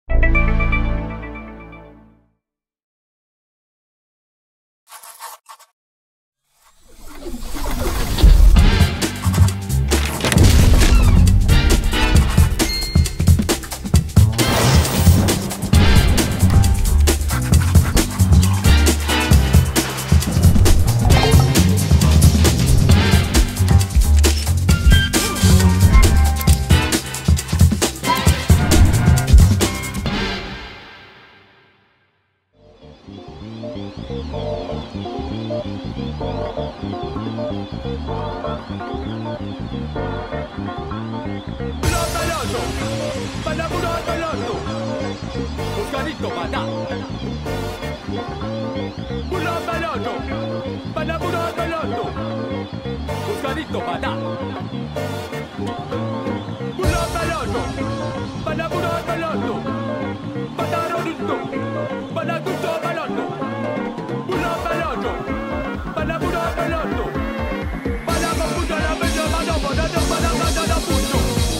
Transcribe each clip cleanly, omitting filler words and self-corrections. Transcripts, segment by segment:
Oscarito Badá. Pulo Baloto. Panabulo Baloto. Oscarito Badá. Pulo Baloto. Panabulo Baloto. Panarodito. Panaguto Baloto. Pulo Baloto. Panabulo Baloto. Panabulo Baloto. Panabulo Baloto.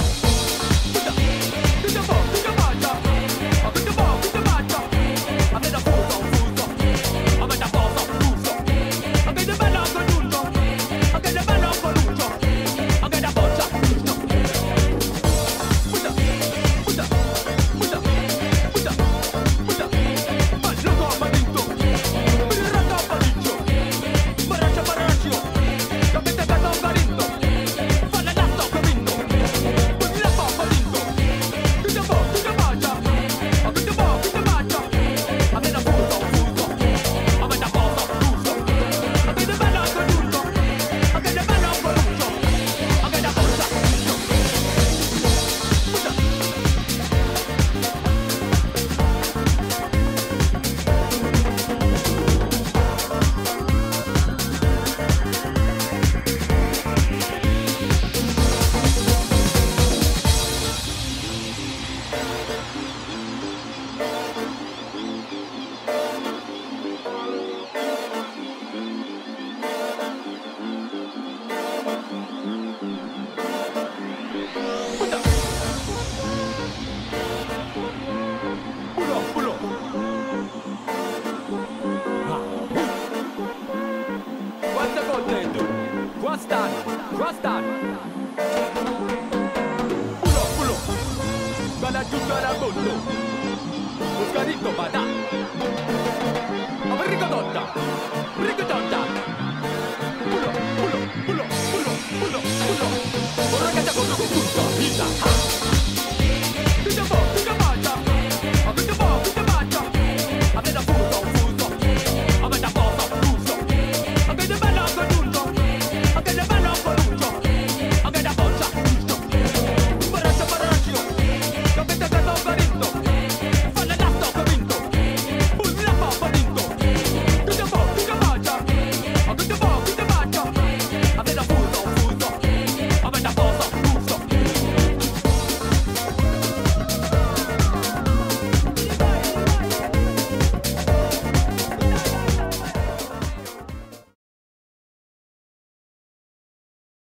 Oscarito Badá. Ricodotta. Ricodotta. Pulo, pulo, pulo, pulo, pulo, pulo. Ora che c'è con tutto, vita.